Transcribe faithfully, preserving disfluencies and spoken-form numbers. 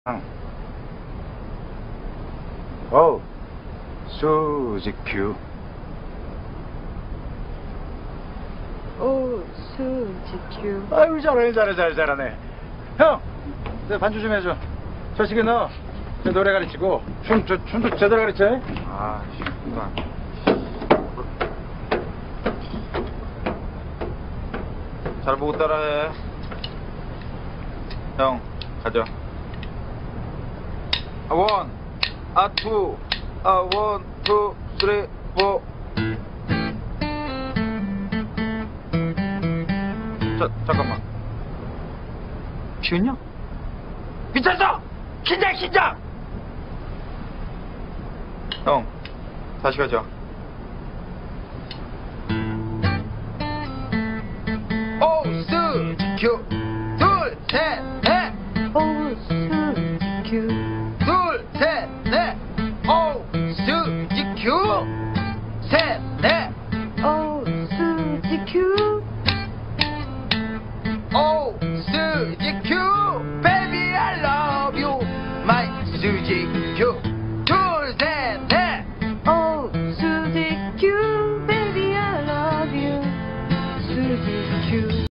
응. 어우, 수지 큐. 오, 수지 큐. 아유, 잘하네, 잘해, 잘해, 잘하네. 형, 내 반주 좀 해줘. 저 시기 너, 제 노래 가르치고, 춤, 저, 춤도 제대로 가르쳐. 아, 씨발. 잘 보고 따라해. 형, 가자. 아, 원, 아, 투, 아, 원, 투, 쓰리, 포. 자, 잠깐만. 피웠냐? 미쳤어! 긴장, 긴장! 형, 다시 가자. 오, 스, 큐, 둘, 셋, 넷. 오, 수지 큐. 둘, 셋, 넷. 오, 수지 큐. 셋, 넷. 오, 수지 큐. 오, 수지 큐. Baby, I love you. My 수지